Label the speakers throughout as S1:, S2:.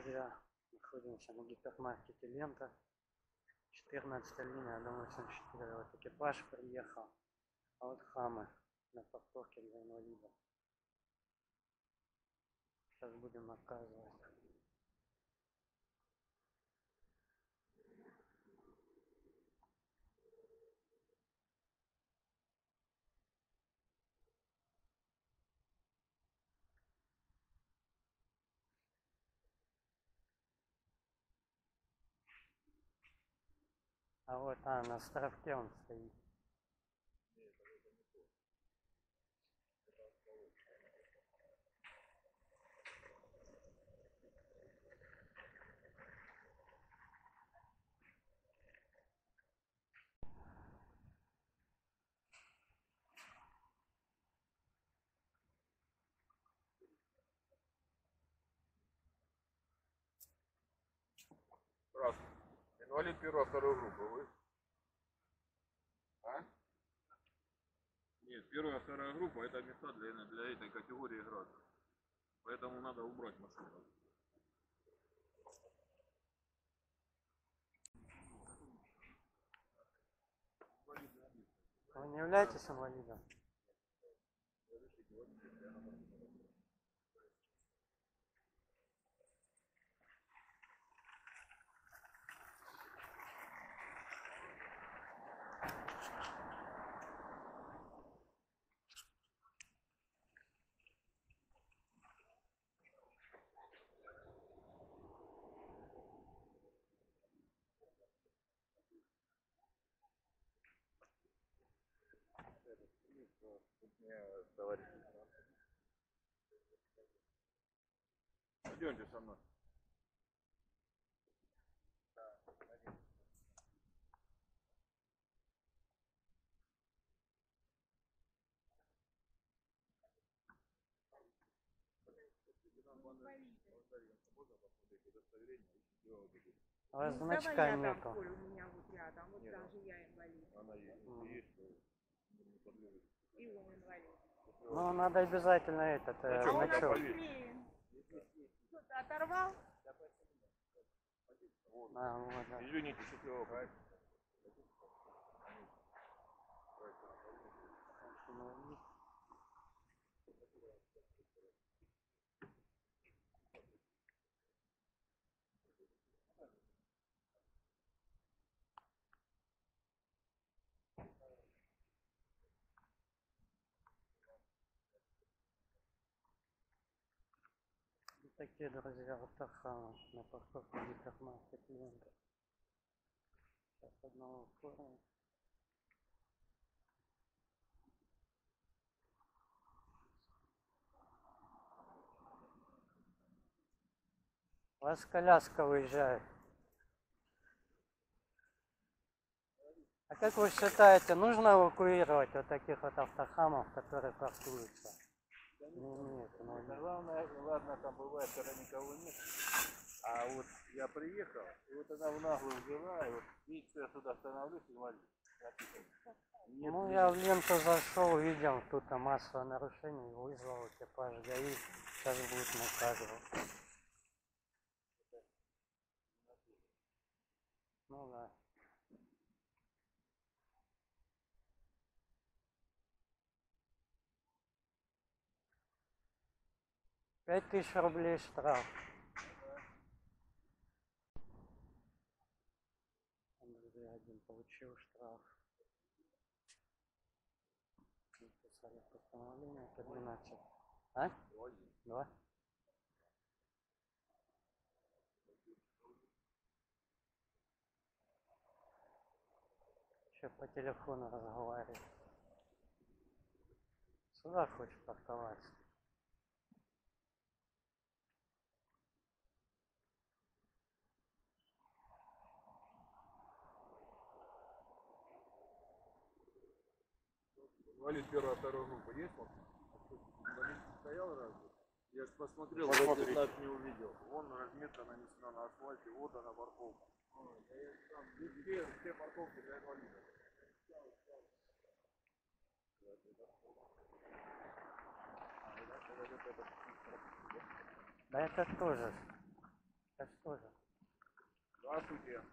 S1: друзья, находимся на гипермаркете Лента, 14 линия, дом 84. Вот экипаж приехал, а вот хамы на парковке для инвалидов. Сейчас будем оказывать. А вот на островке он стоит.
S2: Здравствуйте. Инвалид первой, второй группы вы? А? Нет, первая, вторая группа это места для этой категории граждан. Поэтому надо убрать машину.
S1: Вы не являетесь инвалидом?
S2: Идемте со мной.
S1: У вас значка нету.
S3: У меня вот рядом, вот даже я инвалид.
S2: Она есть, не подлежит.
S3: И он инвалид.
S1: Ну, надо обязательно этот
S2: А у нас
S1: значок.
S3: Что-то оторвал?
S1: Вот, да.
S2: Извините, счастливого.
S1: Такие, друзья, автохамы на парковке гипермаркет Лента. Сейчас одного оформим. У вас коляска выезжает. А как вы считаете, нужно эвакуировать вот таких вот автохамов, которые паркуются? Нет,
S2: Главное, ладно, там бывает, когда никого нет. А вот я приехал, и вот она в наглую взяла, и вот видите, я сюда становлюсь, инвалид.
S1: Ну, я в Ленту зашел, видел, тут массовое нарушение, вызвал экипаж ГАИ, сейчас будет наказывать. Ну да. 5000 рублей штраф. Друзья, один получил штраф. Написали постановление по 12. А? 2. Еще по телефону разговаривает. Сюда хочешь парковаться?
S2: Инвалид первой, второй группы есть? Инвалид стоял разве? Я же посмотрел,
S4: Посмотри.
S2: знак не увидел. Вон разметка нанесена на асфальте, вот она парковка. Все парковки для инвалидов.
S1: Да это тоже. Это что же?
S2: Здравствуйте.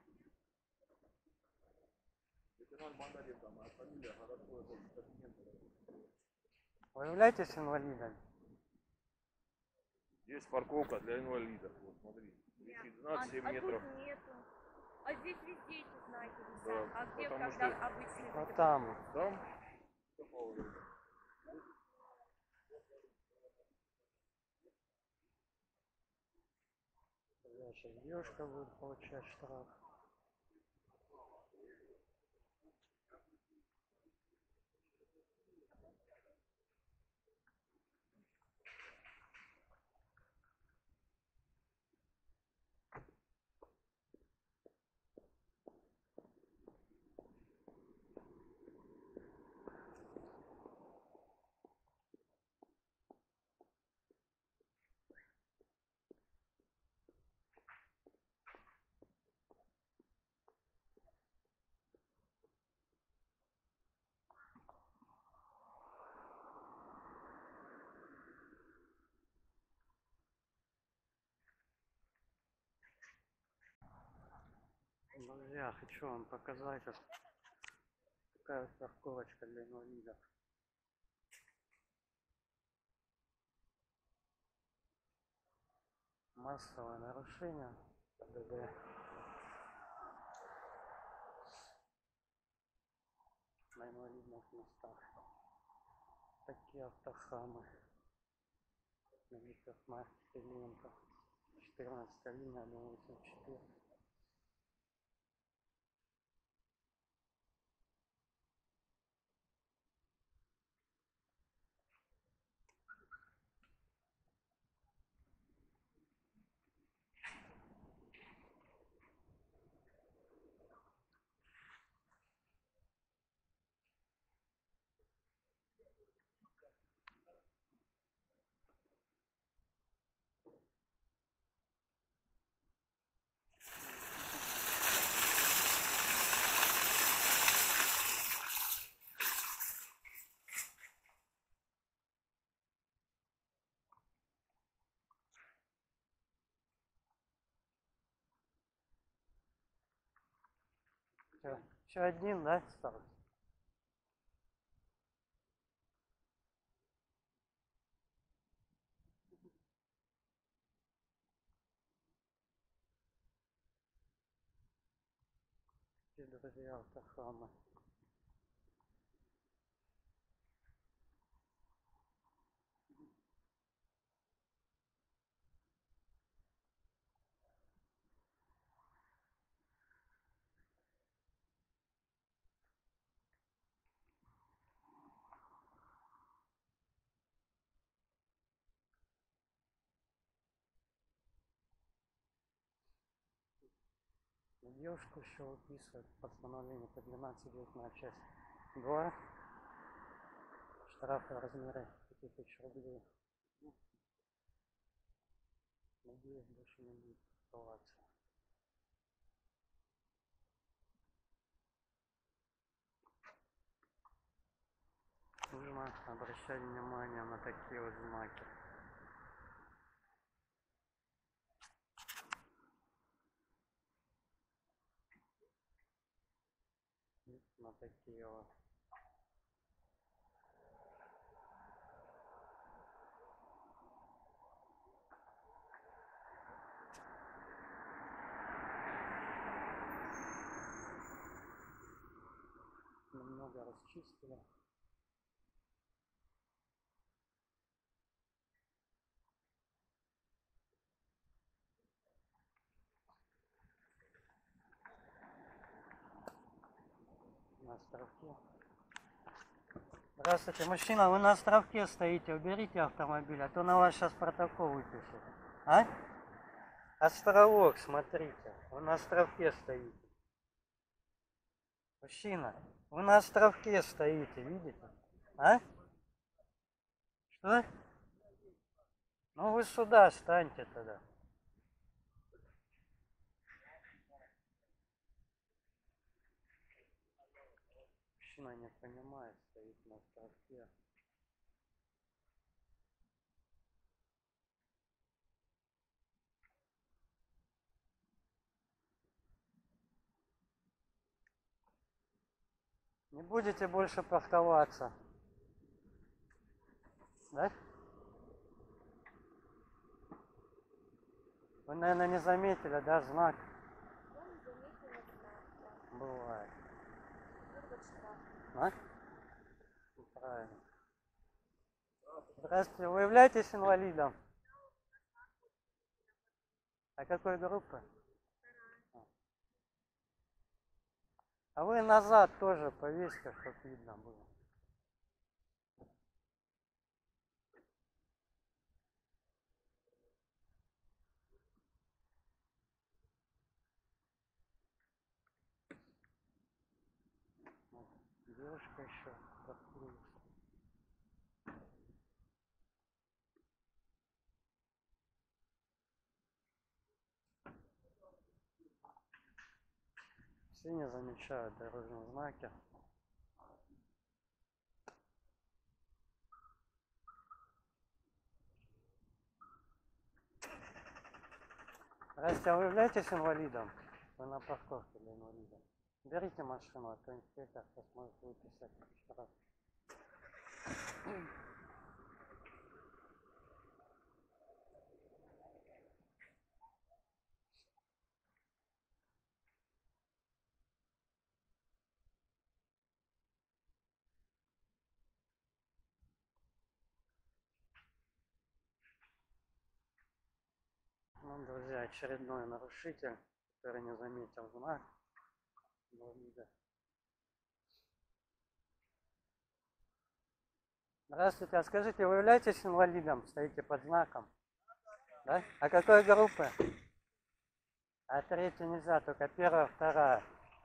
S2: Лейтенант Мандарин, там, а фамилия, городской документ.
S1: Вы являетесь инвалидом?
S2: Здесь парковка для инвалидов. Вот, смотри. Висит знак 7 метров.
S3: тут нету. А здесь везде эти знаки висят.
S2: Да,
S3: А где,
S2: потому
S3: когда
S2: что-
S3: обычные?
S1: Вот там.
S2: Там? Какого времени?
S1: Сейчас девушка будет получать штраф. Друзья, хочу вам показать вот такая вот парковочка для инвалидов. Массовое нарушение ПДД. На инвалидных местах. Такие автохамы. На гипермаркете Лента. 14 линия, 184. Все, еще один, да, осталось? Все, друзья, автохамы. Девушку еще выписывают постановление по 12.19 часть 2. Штрафы размера 5000 рублей. Надеюсь, больше не будет оставаться. Нужно обращать внимание на такие вот знаки. На такие вот. Немного расчистили. На островке. Здравствуйте, мужчина, вы на островке стоите, уберите автомобиль, а то на вас сейчас протокол выпишут. А? Островок, смотрите, вы на островке стоите. Мужчина, вы на островке стоите, видите? А? Что? Ну вы сюда встаньте тогда. Мужчина не понимает, стоит на островке. Не будете больше парковаться. Да? Вы, наверное, не заметили, да, знак?
S3: Я не заметила знак, да.
S1: Бывает.
S3: Вот штраф.
S1: А? Правильно. Здравствуйте, вы являетесь инвалидом? А какой группы? А вы назад тоже повесьте, чтобы видно было. Вот, девушка еще подпрыгнула. Все не замечают дорожные знаки. Здрасте, а вы являетесь инвалидом? Вы на парковке для инвалидов. Берите машину, а то инспектор посмотрит выписать штраф. Ну, друзья, очередной нарушитель, который не заметил знак инвалида. Здравствуйте, а скажите, вы являетесь инвалидом? Стоите под знаком? Да? А какой группы? А третью нельзя, только первая, вторая.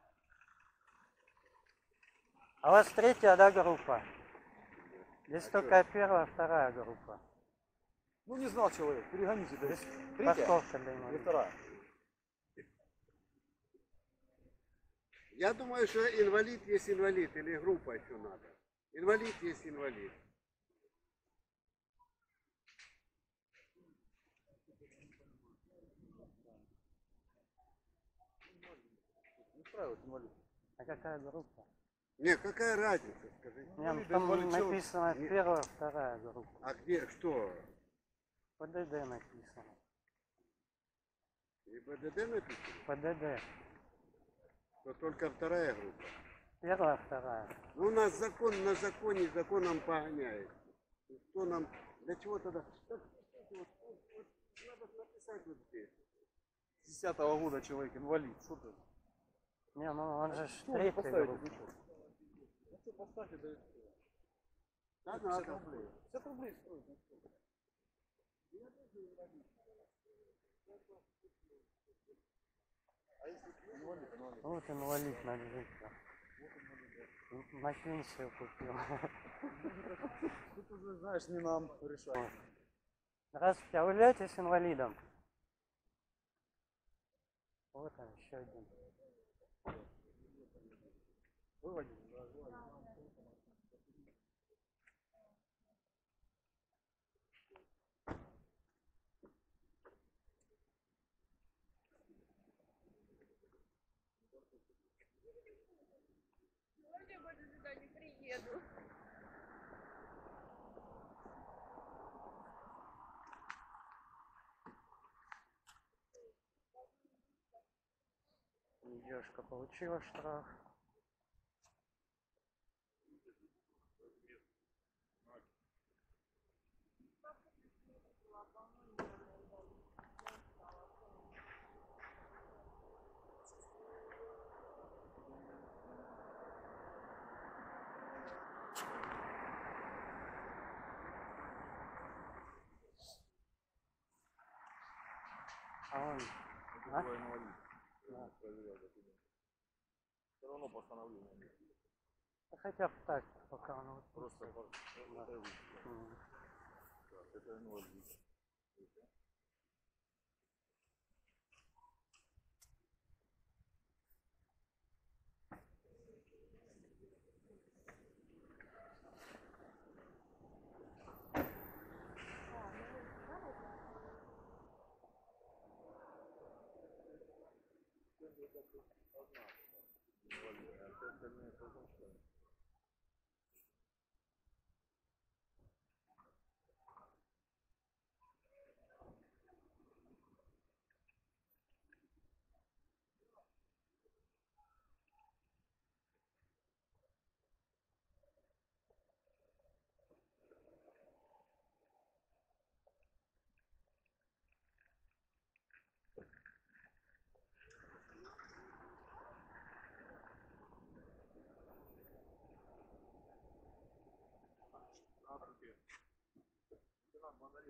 S1: А у вас третья, да, группа? Здесь только первая, вторая группа.
S4: Ну не знал человек, перегоните. Да.
S1: Здесь
S4: Третья
S1: парковка для
S4: или
S1: инвалидов.
S4: вторая?
S5: Я думаю, что инвалид есть инвалид, или группа еще надо. Инвалид есть инвалид.
S4: Не устраивает инвалид.
S1: А какая группа?
S5: Не, какая разница, скажите?
S1: Не,
S4: Инвалид,
S1: там
S4: инвалид, чё вы?
S1: написано
S5: Нет.
S1: первая, вторая группа.
S5: А где, что?
S1: ПДД написано.
S5: И БДД написано?
S1: ПДД.
S5: То только вторая группа.
S1: Первая, вторая.
S5: Ну, у нас закон на законе, законом погоняет. И что нам, для чего тогда? Так, вот надо написать вот здесь.
S4: С 10-го года человек инвалид. Что ты?
S1: Не, ну он же
S4: Что вы
S1: третья
S4: поставите?
S1: группа.
S4: Вы что? Ну что, поставьте, да и все.
S5: Да,
S4: 50
S5: надо.
S4: рублей. 50 рублей стоит. Ну, что? А если инвалид, инвалид?
S1: Вот инвалид на лежит. На пенсию купил.
S4: Тут уже, знаешь, не нам решать.
S1: Здравствуйте, а вы являетесь инвалидом? Вот он, еще один.
S4: Выводите.
S3: Можно я больше сюда не приеду?
S1: Девушка получила штраф. А он, а?
S4: Какой инвалид?
S1: Да.
S4: Проверял документы. Все равно постановление нет.
S1: Да хотя бы так, пока он вот
S4: Просто
S1: да.
S4: это
S1: М.
S4: это инвалид. Инвалид. А все остальные тоже.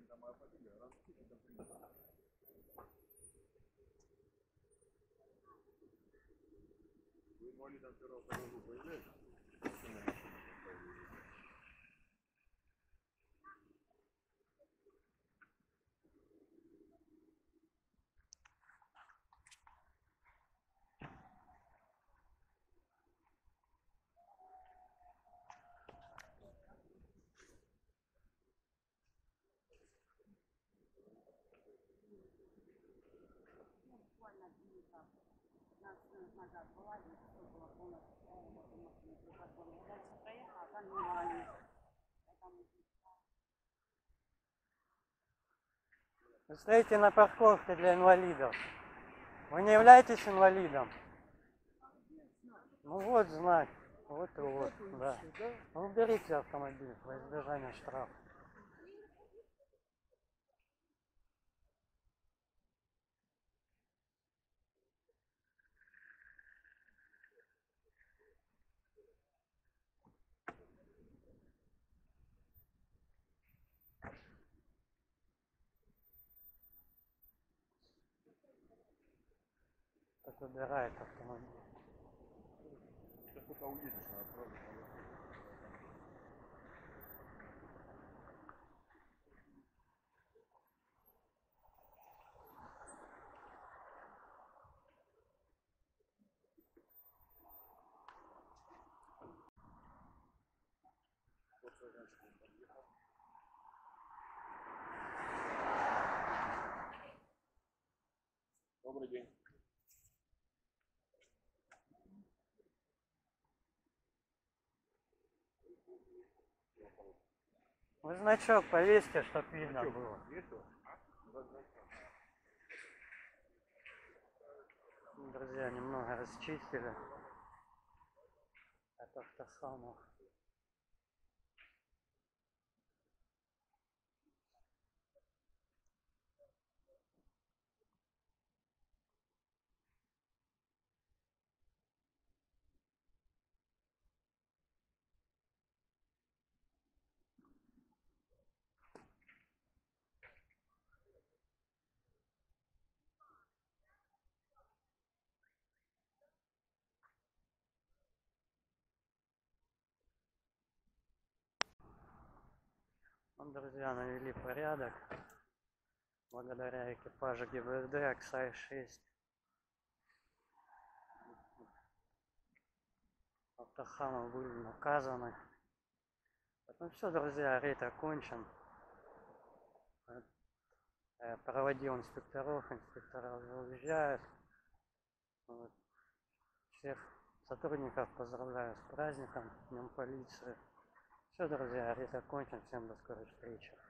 S2: там определили, разрешите, там принято. Вы инвалидом первого второго группы являетесь? Почему на машине поставили?
S6: Буквально дней так, 15 минут назад была, и все было полностью машина припаркована. Дальше проехала, а там инвалид. Поэтому
S1: Вы стоите на парковке для инвалидов. Вы не являетесь инвалидом? Ну вот знак. Вот и вот, да. Ну, уберите автомобиль во избежание штрафа. Так убирает автомобиль.
S2: Сейчас пока уедешь на отправку. Добрый день.
S1: Вы значок повесьте, чтоб видно
S2: Значок
S1: было.
S2: есть у вас?
S1: Друзья, немного расчистили от автохамов. Вот, друзья, навели порядок благодаря экипажу ГИБДД Аксай-6. Автохамы были наказаны. Ну все, друзья, рейд окончен. Проводил инспекторов, инспектора уже уезжают. Вот. Всех сотрудников поздравляю с праздником, Днем полиции. Все, друзья, рейд окончен. Всем до скорой встречи.